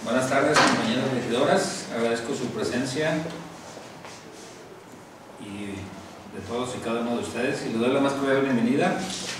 Buenas tardes, compañeras regidoras, agradezco su presencia y de todos y cada uno de ustedes y les doy la más cordial bienvenida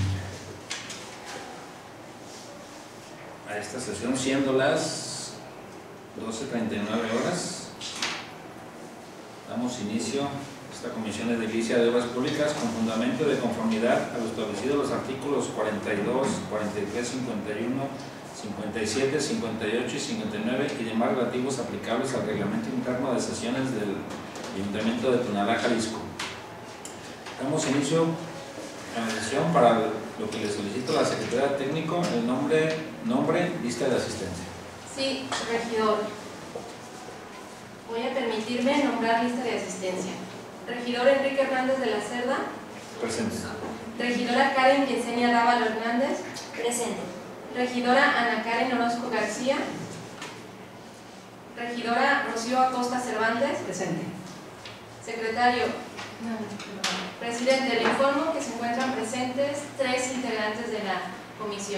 a esta sesión, siendo las 12:39 horas. Damos inicio a esta Comisión de Edilicia de Obras Públicas con fundamento de conformidad a lo establecido en los artículos 42, 43, 51, 57, 58 y 59 y demás relativos aplicables al reglamento interno de sesiones del Ayuntamiento de Tonalá, Jalisco. Damos inicio a la sesión para lo que le solicito a la Secretaría Técnico, el nombre, lista de asistencia. Sí, regidor. Voy a permitirme nombrar lista de asistencia. Regidor Enrique Hernández de la Cerda. Presente. Regidora Karen Yesenia Dávalo Hernández. Presente. Regidora Ana Karen Orozco García. Regidora Rocío Acosta Cervantes. Presente. Secretario. Presidente, le informo que se encuentran presentes 3 integrantes de la comisión.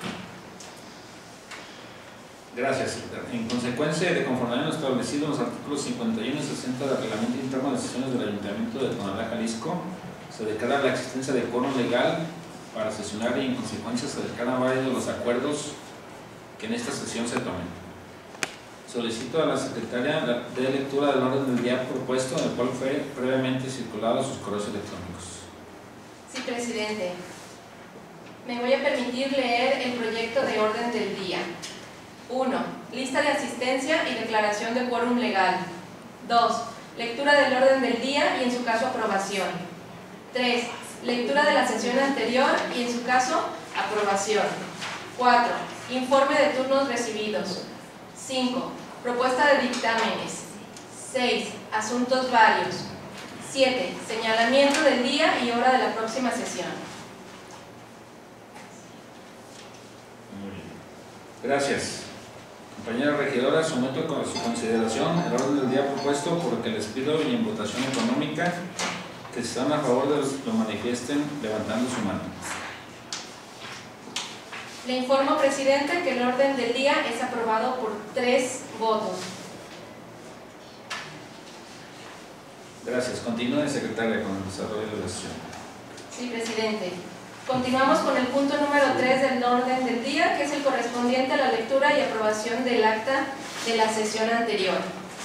Gracias. En consecuencia de conformidad a lo establecido en los artículos 51 y 60 del reglamento interno de sesiones del Ayuntamiento de Tonalá, Jalisco, se declara la existencia de quórum legal para sesionar y en consecuencia se declaran válidos los acuerdos que en esta sesión se tomen. Solicito a la secretaria de lectura del orden del día propuesto, en el cual fue previamente circulado a sus correos electrónicos. Sí, presidente. Me voy a permitir leer el proyecto de orden del día. 1. Lista de asistencia y declaración de quórum legal. 2. Lectura del orden del día y en su caso aprobación. 3. Lectura de la sesión anterior y en su caso aprobación. 4. Informe de turnos recibidos. 5. Propuesta de dictámenes. 6. Asuntos varios. 7. Señalamiento del día y hora de la próxima sesión. Muy bien. Gracias. Compañeras regidoras, someto a su consideración el orden del día propuesto, por lo que les pido y en votación económica que si están a favor lo manifiesten levantando su mano. Le informo, presidente, que el orden del día es aprobado por 3 votos. Gracias. Continúe, secretaria, con el desarrollo de la sesión. Sí, presidente. Continuamos con el punto número 3 del orden del día, que es el correspondiente a la lectura y aprobación del acta de la sesión anterior.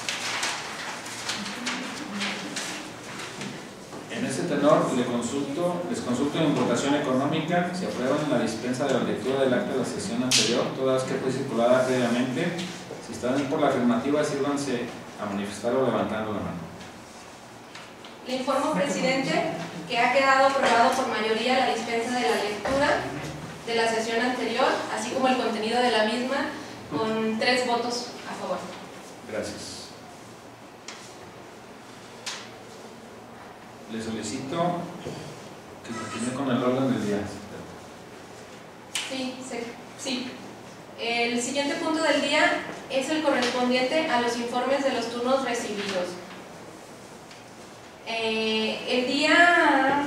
En este tenor, les consulto en votación económica si aprueban la dispensa de la lectura del acta de la sesión anterior, todas que fue circulada previamente. Si están por la afirmativa, sírvanse a manifestar o levantando la mano. Le informo, presidente, que ha quedado aprobado por mayoría la dispensa de la lectura de la sesión anterior, así como el contenido de la misma, con 3 votos a favor. Gracias. Le solicito que continúe con el orden del día. Sí. El siguiente punto del día es el correspondiente a los informes de los turnos recibidos. El día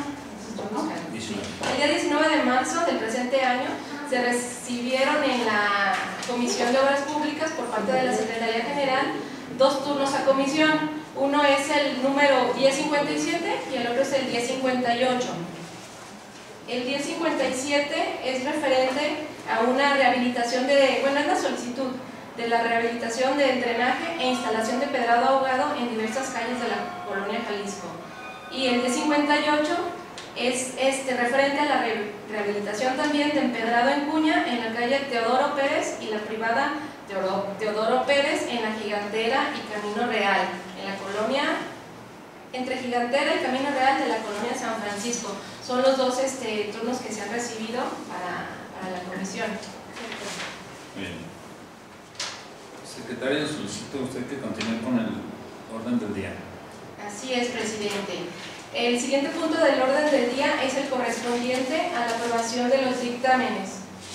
19 de marzo del presente año se recibieron en la Comisión de Obras Públicas por parte de la Secretaría General 2 turnos a comisión. Uno es el número 1057 y el otro es el 1058. El 1057 es referente a una rehabilitación es la solicitud de la rehabilitación del drenaje e instalación de pedrado ahogado en diversas calles de la colonia Jalisco. Y el 1058 es referente a la rehabilitación también de empedrado en cuña en la calle Teodoro Pérez y la privada Teodoro Pérez en la Gigantera y Camino Real, en la colonia, entre Gigantera y Camino Real de la colonia San Francisco. Son los 2 turnos que se han recibido para la comisión. Bien. Secretario, solicito a usted que continúe con el orden del día. Así es, presidente. El siguiente punto del orden del día es el correspondiente a la aprobación de los dictámenes,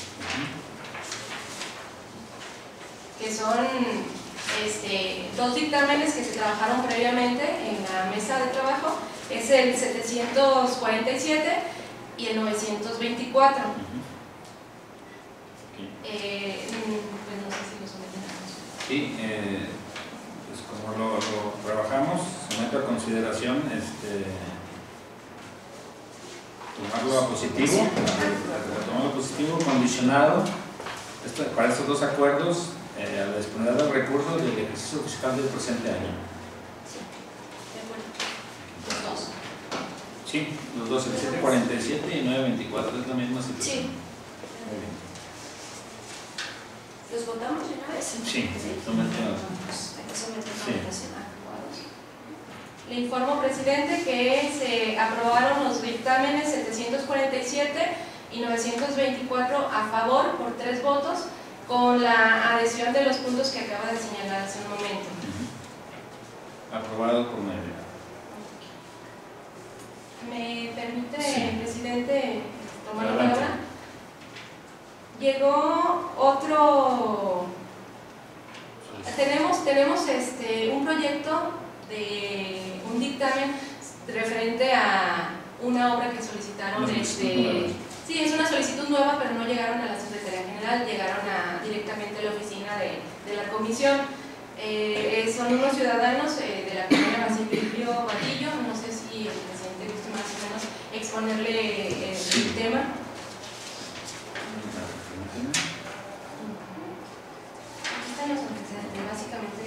que son 2 dictámenes que se trabajaron previamente en la mesa de trabajo. Es el 747 y el 924. Pues no sé si lo someten a Sí, pues como lo trabajamos, someto a consideración tomarlo a positivo, condicionado para estos dos acuerdos a la disponibilidad del recurso del ejercicio fiscal del presente año. Sí, de acuerdo. Los dos. Sí, los dos, el 747 y 924, es la misma situación. Sí. Muy bien. ¿Los votamos de una vez? Sí, sometemos. Le informo, presidente, que se aprobaron los dictámenes 747 y 924 a favor por 3 votos, con la adhesión de los puntos que acaba de señalar hace un momento. Aprobado por mayoría. ¿Me permite, sí, presidente, tomar la adelante. palabra? Llegó otro... Tenemos un proyecto de un dictamen referente a una obra que solicitaron. Sí, es una solicitud nueva, pero no llegaron a la Secretaría General, llegaron directamente a la oficina de la comisión. Son unos ciudadanos de la colonia Basilio Vadillo. No sé si el presidente gusta más o menos exponerle el tema. Aquí están los antecedentes, básicamente.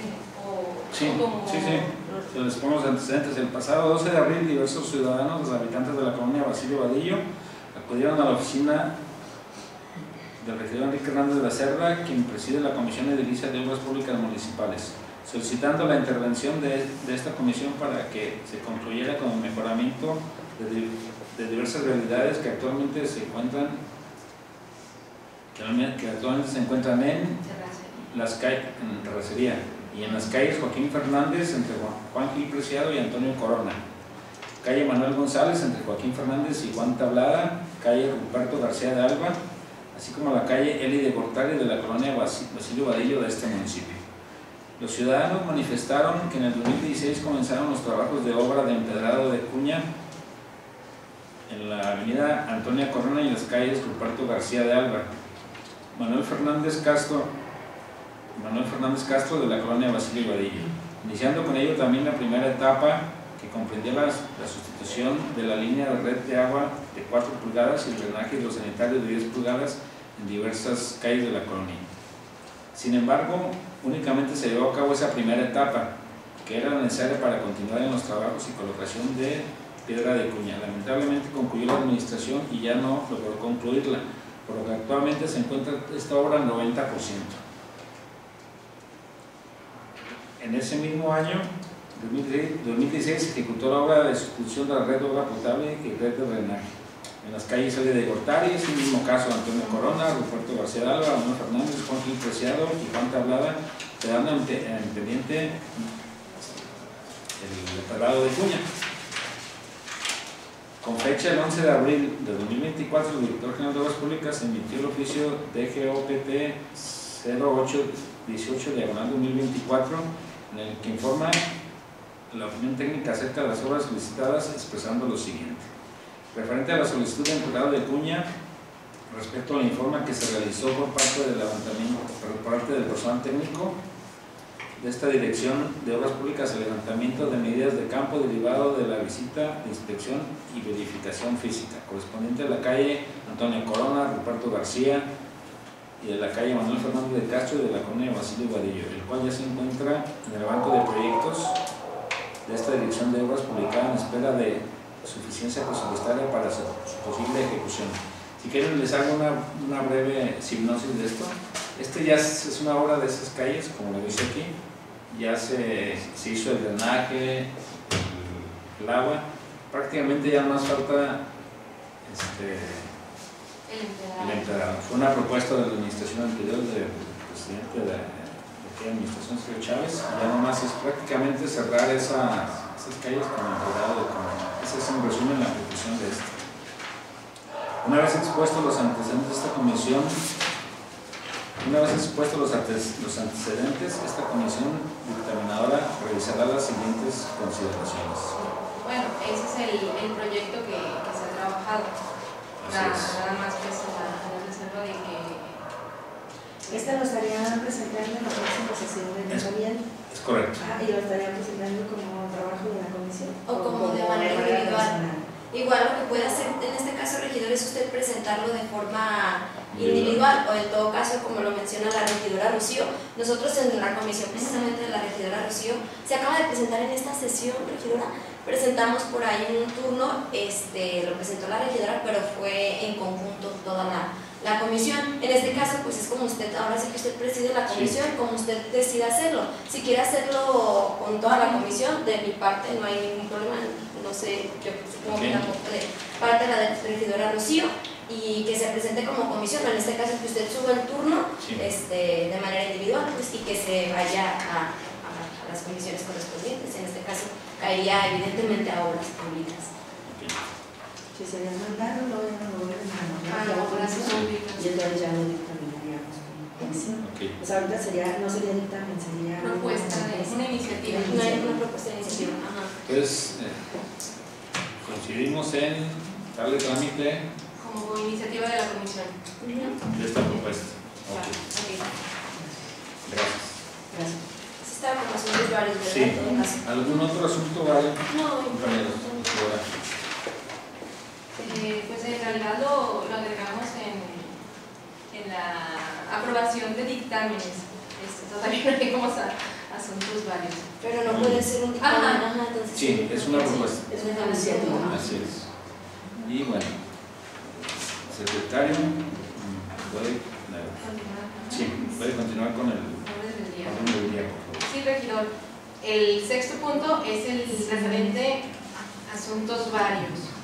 Sí. Les pongo los antecedentes. El pasado 12 de abril, diversos ciudadanos, los habitantes de la colonia Basilio Vadillo, acudieron a la oficina del regidor Enrique Hernández de la Cerda, quien preside la Comisión Edilicia de Obras Públicas Municipales, solicitando la intervención de esta comisión para que se concluyera con el mejoramiento de diversas realidades que actualmente se encuentran en las calles, en terracería, y en las calles Joaquín Fernández entre Juan Gil Preciado y Antonio Corona, calle Manuel González entre Joaquín Fernández y Juan Tablada, calle Ruperto García de Alba, así como la calle Eli de Gortari de la colonia Basilio Vadillo de este municipio. Los ciudadanos manifestaron que en el 2016 comenzaron los trabajos de obra de empedrado de cuña en la avenida Antonia Corona y en las calles Ruperto García de Alba, Manuel Fernández Castro de la colonia Basilio Vadillo, iniciando con ello también la primera etapa que comprendía la sustitución de la línea de red de agua de 4 pulgadas y el drenaje hidrosanitario de 10 pulgadas en diversas calles de la colonia. Sin embargo, únicamente se llevó a cabo esa primera etapa, que era necesaria para continuar en los trabajos y colocación de piedra de cuña. Lamentablemente concluyó la administración y ya no logró concluirla, por lo que actualmente se encuentra esta obra al 90%. En ese mismo año, 2016, se ejecutó la obra de sustitución de la red de agua potable y red de drenaje en las calles Eli de Gortari, es el mismo caso Antonio Corona, Ruperto García de Alba, Manuel Fernández, Juan Gil Preciado y Juan Tablada, quedando en pendiente el empedrado de cuña. Con fecha el 11 de abril de 2024, el director general de Obras Públicas emitió el oficio DGOPT 0818/2024, en el que informa la opinión técnica acerca de las obras solicitadas, expresando lo siguiente. Referente a la solicitud de empedrado de cuña, respecto al informe que se realizó por parte del personal técnico de esta Dirección de Obras Públicas, el levantamiento de medidas de campo derivado de la visita de inspección y verificación física correspondiente a la calle Antonio Corona, Ruperto García y de la calle Manuel Fernández de Castro y de la colonia Basilio Vadillo, el cual ya se encuentra en el banco de proyectos de esta Dirección de Obras publicada en espera de suficiencia presupuestaria para su posible ejecución. Si quieren les hago una breve hipnosis de esto. Ya es una obra de esas calles, como lo dice aquí. Ya se hizo el drenaje, el agua, prácticamente ya más falta el empedrado. Fue una propuesta de la administración anterior del presidente de aquella administración, Sergio Chávez, y ya nomás es prácticamente cerrar esas calles con el empedrado de cuña. Ese es en resumen la ejecución de esto. Una vez expuestos los antecedentes de esta comisión, esta comisión dictaminadora realizará las siguientes consideraciones. Bueno, ese es el proyecto que se ha trabajado. Nada más que es la reserva de que... Esta lo estarían presentando presentando en la próxima sesión del ayuntamiento. Es correcto. Y lo estaría presentando como trabajo de la comisión. O como de manera individual. personal. Igual lo que puede hacer en este caso, regidor, es usted presentarlo de forma individual o en todo caso, como lo menciona la regidora Rocío. Nosotros en la comisión precisamente de la regidora Rocío, se acaba de presentar en esta sesión, regidora, presentamos por ahí un turno, lo presentó la regidora, pero fue en conjunto toda la comisión. En este caso, pues es como usted, ahora sí que usted preside la comisión, como usted decida hacerlo. Si quiere hacerlo con toda la comisión, de mi parte no hay ningún problema, no sé, yo supongo que tampoco de parte de la regidora Rocío, y que se presente como comisión, en este caso que usted suba el turno de manera individual, pues, y que se vaya a las comisiones correspondientes. En este caso caería evidentemente a obras públicas. Si se le mandaron, lo voy a mandar no, a la comisión y entonces ya lo dictaminaríamos como comisión. Pues ahorita no sería dictamen, sería propuesta de una iniciativa. No hay una propuesta de iniciativa. Entonces, coincidimos en darle trámite como iniciativa de la comisión de esta propuesta. Gracias. Esta información de usuarios, ¿verdad? Sí. En todo caso. ¿Algún otro asunto, Vale? No, compañeros. pues en realidad lo agregamos en la aprobación de dictámenes. Todavía no llegamos a asuntos varios. Pero no puede ser un dictamen. Entonces, sí, es una propuesta. Es una iniciativa. Así es. Y bueno, secretario, puede continuar con el orden del día, por favor. Sí, regidor. El sexto punto es el referente a asuntos varios.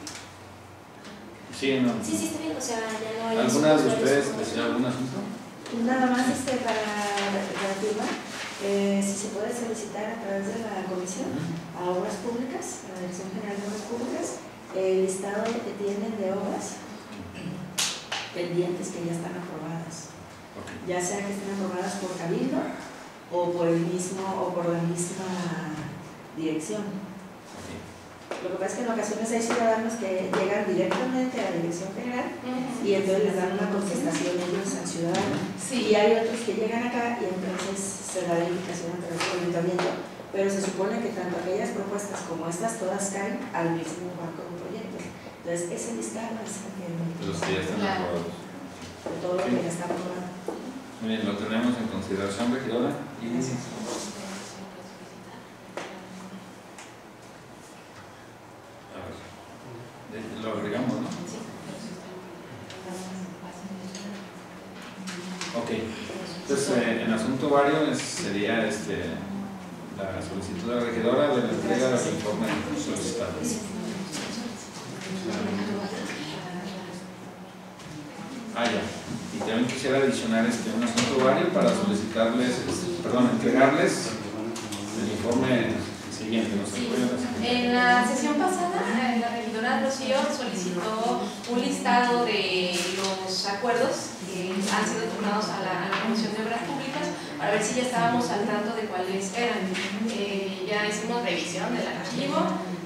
Sí, no. Sí, está bien, o sea, ya no hay. ¿Alguna de ustedes desea algún asunto? Nada más para reafirmar, si se puede solicitar a través de la comisión a obras públicas, a la Dirección General de Obras Públicas, el listado que tienen de obras pendientes que ya están aprobadas, ya sea que estén aprobadas por Cabildo o por la misma dirección. Lo que pasa es que en ocasiones hay ciudadanos que llegan directamente a la Dirección General y entonces les dan una contestación ellos al ciudadano. Y hay otros que llegan acá y entonces se da la indicación a través del ayuntamiento, pero se supone que tanto aquellas propuestas como estas todas caen al mismo banco de proyectos. Entonces ese listado es el que los que ya están aprobados. De todo lo que ya está aprobado. Muy bien, lo tenemos en consideración, regidora. Lo agregamos, ¿no? Sí. Ok. Entonces, en asunto varios sería la solicitud de la regidora de la entrega del informe solicitado. Ya. Y también quisiera adicionar un asunto vario para solicitarles, entregarles el informe siguiente. En la sesión pasada, la regidora Rocío solicitó un listado de los acuerdos que han sido turnados a la Comisión de Obras Públicas para ver si ya estábamos al tanto de cuáles eran. Ya hicimos revisión del archivo.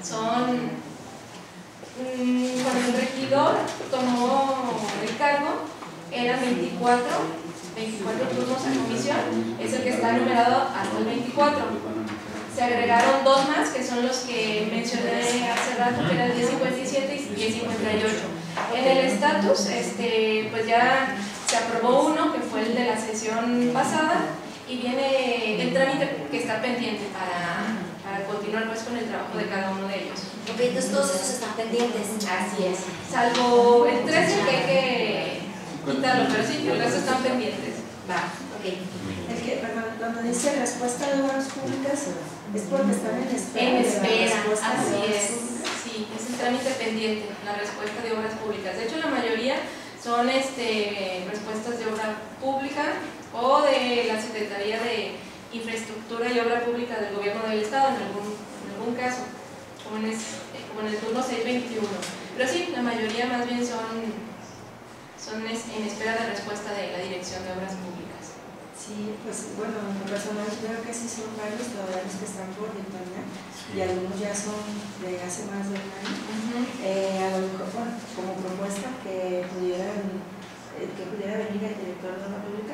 Cuando el regidor tomó el cargo, eran 24 turnos a comisión, es el que está numerado hasta el 24. Se agregaron dos más, que son los que mencioné hace rato, que eran el 1057 y 1058. En el estatus, pues ya se aprobó uno, que fue el de la sesión pasada, y viene el trámite que está pendiente para continuar pues con el trabajo de cada uno de ellos. Ok, entonces todos esos están pendientes. Así es. Salvo el 13 que hay que quitarlo, pero sí, el resto están pendientes. Va, ok. Cuando dice respuesta de obras públicas, es porque están en espera. En espera, así de es. Sí, es el trámite pendiente, la respuesta de obras públicas. De hecho, la mayoría son respuestas de obra pública o de la Secretaría de Infraestructura y Obra Pública del Gobierno del Estado, en algún caso, como en el turno 621. Pero sí, la mayoría más bien son en espera de respuesta de la Dirección de Obras Públicas. Sí, pues bueno, en lo personal creo que sí son varios todavía los que están por dictaminar y algunos ya son de hace más de un año. A lo mejor, como propuesta que pudiera venir el director de obra pública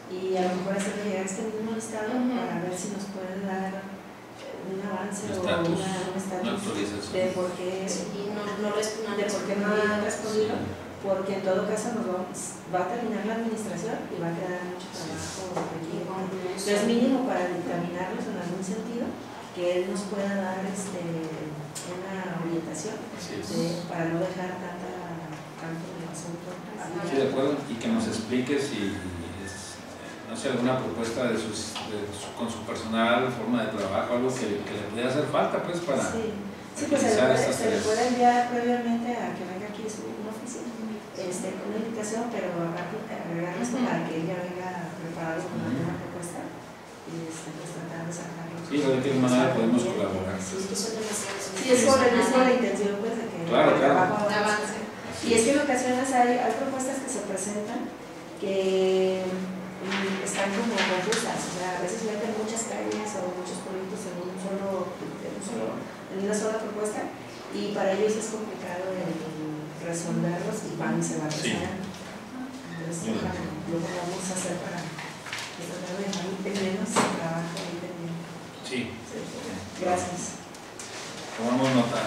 y a lo mejor hacerle llegar este mismo listado para ver si nos pueden dar un avance o un estatus de por qué no han respondido, porque en todo caso va a terminar la administración y va a quedar mucho trabajo aquí. Entonces mínimo para dictaminarlos en algún sentido, que él nos pueda dar una orientación para no dejar tanto el asunto. Sí, de acuerdo, y que nos explique si no sé, alguna propuesta con su personal, forma de trabajo, algo que le pudiera hacer falta pues para sí, pues se le puede enviar previamente a que venga aquí una oficina con una invitación, pero agregar esto para que ella venga preparado con alguna propuesta y pues tratar de sacarlo. Sí, de qué manera podemos colaborar. Sí, es sobre el mismo la intención pues de que el trabajo avance. Y es que en ocasiones hay propuestas que se presentan que están como confusas, o sea, a veces meten muchas calles o muchos proyectos en una sola propuesta, y para ellos es complicado resolverlos y van y se van a resolver. Entonces, lo que vamos a hacer para tratar de dejar menos trabajo ahí pendiente. Sí. Gracias. Tomamos nota.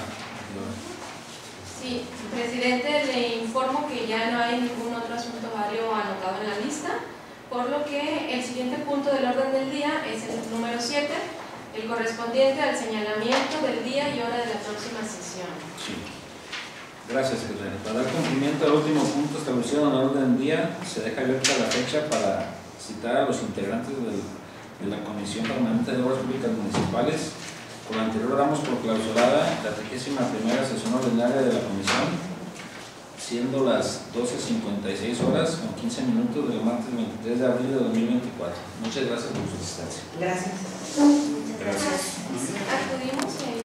Sí, presidente, le informo que ya no hay ningún otro asunto válido anotado en la lista, por lo que el siguiente punto del orden del día es el número 7, el correspondiente al señalamiento del día y hora de la próxima sesión. Sí. Gracias, secretario. Para dar cumplimiento al último punto establecido en el orden del día, se deja abierta la fecha para citar a los integrantes de la Comisión Permanente de Obras Públicas Municipales. Por lo anterior damos por clausurada la 31ª sesión ordinaria de la comisión, siendo las 12:56 horas con 15 minutos del martes 23 de abril de 2024. Muchas gracias por su asistencia. Gracias.